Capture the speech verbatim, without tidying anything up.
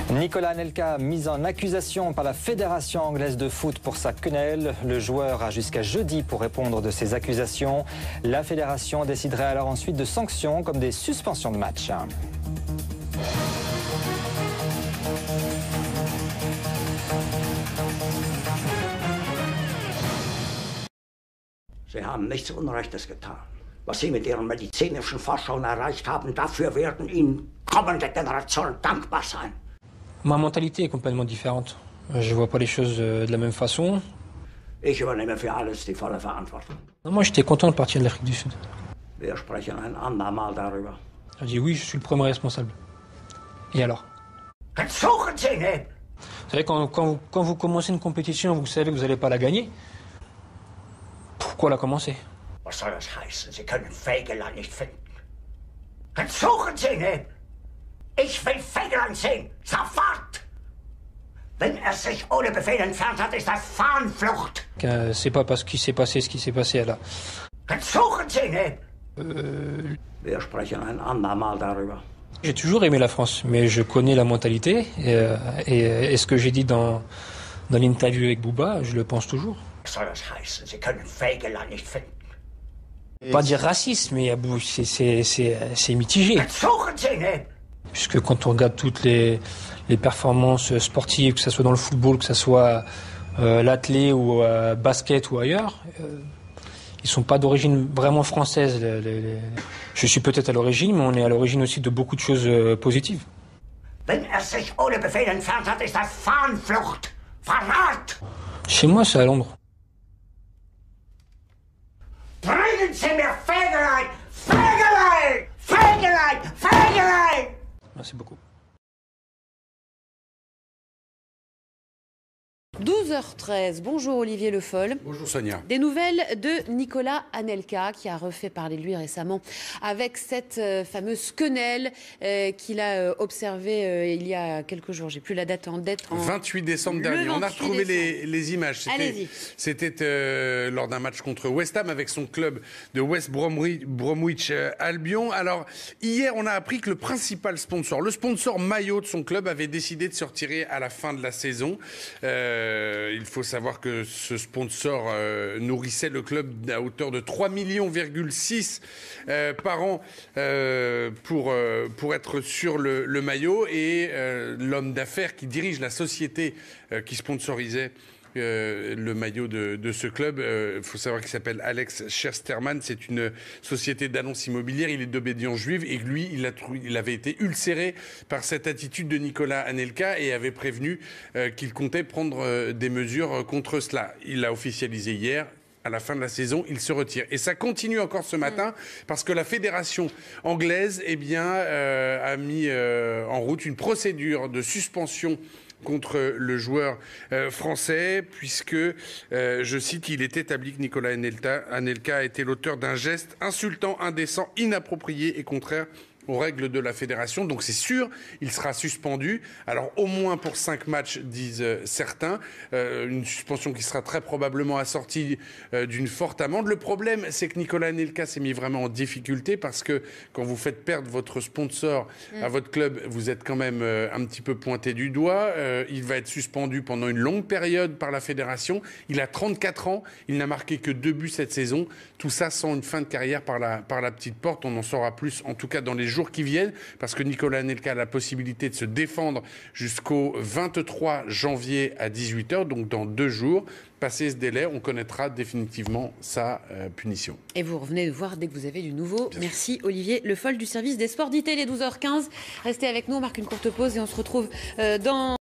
Nicolas Anelka mis en accusation par la Fédération anglaise de foot pour sa quenelle. Le joueur a jusqu'à jeudi pour répondre de ces accusations. La Fédération déciderait alors ensuite de sanctions comme des suspensions de match. Sie haben nichts Unrechtes getan. Was Sie mit Ihren medizinischen Forschungen erreicht haben, dafür werden Ihnen kommende Generationen dankbar sein. Ma mentalité est complètement différente. Je vois pas les choses de la même façon. Ich übernehme für alles die volle Verantwortung. Moi, j'étais content de partir de l'Afrique du Sud. Wir sprechen ein andermal darüber. J'ai dit oui, je suis le premier responsable. Et alors? Jetzt suchen Sie ihn! Vous savez, quand, quand, quand vous commencez une compétition, vous savez que vous n'allez pas la gagner. Pourquoi la commencer? Was soll das heißen? Sie können Fegelein nicht finden. Jetzt suchen Sie ihn! Ich will Fegelein sehen! Sofort! Wenn er sich ohne Befehl entfernt hat, ist das Fahnenflucht! Euh, c'est pas parce qu'il s'est passé ce qui s'est passé là. Jetzt suchen Sie ihn! Euh, Wir sprechen ein andermal darüber. J'ai toujours aimé la France, mais je connais la mentalité. Et, et, et ce que j'ai dit dans, dans l'interview avec Bouba, je le pense toujours. Was soll das heißen? Sie können Fegelein nicht finden. Pas dire racisme, mais c'est mitigé. Jetzt suchen Sie ihn! Puisque quand on regarde toutes les, les performances sportives, que ce soit dans le football, que ce soit euh, l'athlé ou euh, basket ou ailleurs, euh, ils sont pas d'origine vraiment française. Les, les, les... Je suis peut-être à l'origine, mais on est à l'origine aussi de beaucoup de choses euh, positives. Wenn er sich ohne Befehl entfernt hat, ist das Fahnenflucht! Verrat! Chez moi, c'est à Londres. Bringen Sie mir Fegelein! Fegelein! Fegelein! Fegelein! Merci beaucoup. douze heures treize, bonjour Olivier Le Foll. Bonjour Sonia. Des nouvelles de Nicolas Anelka qui a refait parler de lui récemment avec cette euh, fameuse quenelle euh, qu'il a euh, observée euh, il y a quelques jours. J'ai plus la date en tête. En... vingt-huit décembre dernier. On a retrouvé les, les images. C'était euh, lors d'un match contre West Ham avec son club de West Bromwich, Bromwich euh, Albion. Alors hier, on a appris que le principal sponsor, le sponsor maillot de son club, avait décidé de se retirer à la fin de la saison. Euh, Euh, il faut savoir que ce sponsor euh, nourrissait le club à hauteur de trois virgule six millions euh, par an euh, pour, euh, pour être sur le, le maillot. Et euh, l'homme d'affaires qui dirige la société euh, qui sponsorisait Euh, le maillot de, de ce club. Il euh, faut savoir qu'il s'appelle Alex Schersterman. C'est une société d'annonces immobilières. Il est d'obédience juive et lui, il, a, il avait été ulcéré par cette attitude de Nicolas Anelka et avait prévenu euh, qu'il comptait prendre euh, des mesures contre cela. Il l'a officialisé hier. À la fin de la saison, il se retire. Et ça continue encore ce matin parce que la fédération anglaise eh bien, euh, a mis euh, en route une procédure de suspension contre le joueur euh, français, puisque, euh, je cite, il est établi que Nicolas Anelka, Anelka a été l'auteur d'un geste insultant, indécent, inapproprié et contraire aux règles de la fédération. Donc c'est sûr, il sera suspendu. Alors au moins pour cinq matchs, disent euh, certains. Euh, une suspension qui sera très probablement assortie euh, d'une forte amende. Le problème, c'est que Nicolas Anelka s'est mis vraiment en difficulté parce que quand vous faites perdre votre sponsor mmh. à votre club, vous êtes quand même euh, un petit peu pointé du doigt. Euh, il va être suspendu pendant une longue période par la fédération. Il a trente-quatre ans. Il n'a marqué que deux buts cette saison. Tout ça sans une fin de carrière par la, par la petite porte. On en saura plus, en tout cas dans les jours qui viennent, parce que Nicolas Anelka a la possibilité de se défendre jusqu'au vingt-trois janvier à dix-huit heures, donc dans deux jours. Passé ce délai, on connaîtra définitivement sa euh, punition. Et vous revenez de voir dès que vous avez du nouveau. Bien Merci sûr. Olivier Le Foll du service des sports d'I T, les douze heures quinze. Restez avec nous, on marque une courte pause et on se retrouve euh, dans...